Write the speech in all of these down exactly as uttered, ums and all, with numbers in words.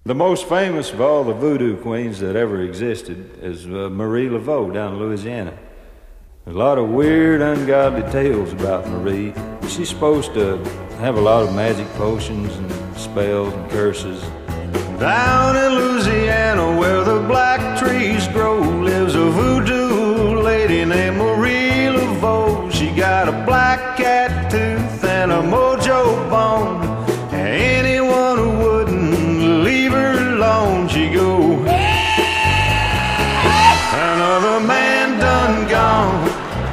The most famous of all the voodoo queens that ever existed is uh, Marie Laveau down in Louisiana. There's a lot of weird, ungodly tales about Marie. She's supposed to have a lot of magic potions and spells and curses. Down in Louisiana where the black trees grow lives a voodoo lady named Marie Laveau. She got a black cat tooth and a mojo bone. Anyone who wouldn't leave her alone, she go, another man done gone.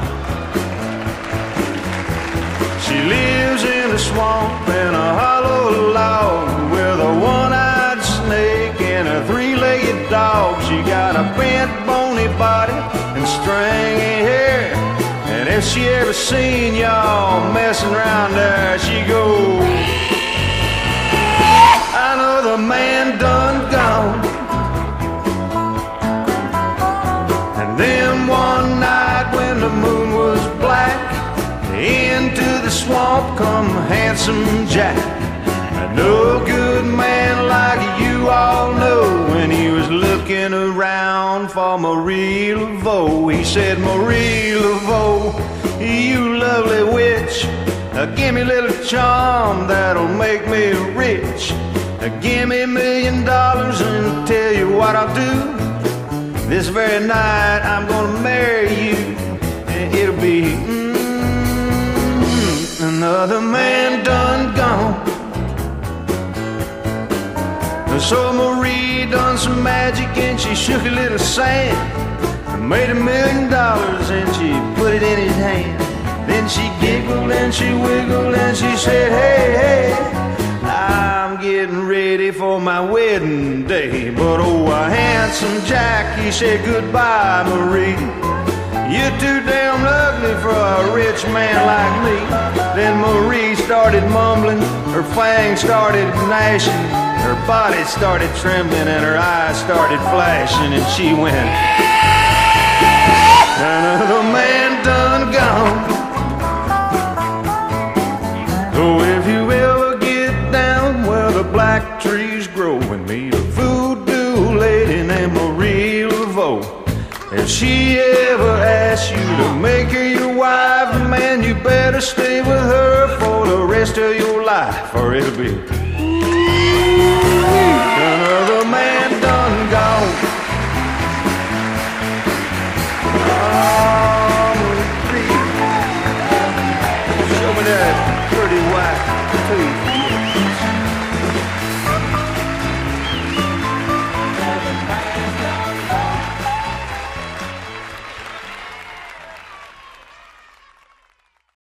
She lives in a swamp in a hollow log with a one-eyed snake and a three-legged dog. She got a bent, bony body and stringy hair, and if she ever seen y'all messing around there, she go, another man done gone. And then one night when the moon was black, into the swamp come Handsome Jack, a no good man like you all know. When he was looking around for Marie Laveau, he said, Marie Laveau, you lovely witch, uh, give me a little charm that'll make me rich. Uh, give me a million dollars and tell you what I'll do. This very night I'm gonna marry you, and it'll be mm, another man done gone. So Marie done some magic and she shook a little sand, made a million dollars and she put it in his hand. Then she giggled and she wiggled and she said, hey, hey, I'm getting ready for my wedding day. But oh, a Handsome Jack, he said, goodbye, Marie. You're too damn ugly for a rich man like me. Then Marie started mumbling, her fangs started gnashing, her body started trembling and her eyes started flashing, and she went, another man done gone. Oh, if you ever get down where the black trees grow and meet a voodoo lady named Marie Laveau, if she ever asks you to make her your wife, man, you better stay with her for the rest of your life, or it'll be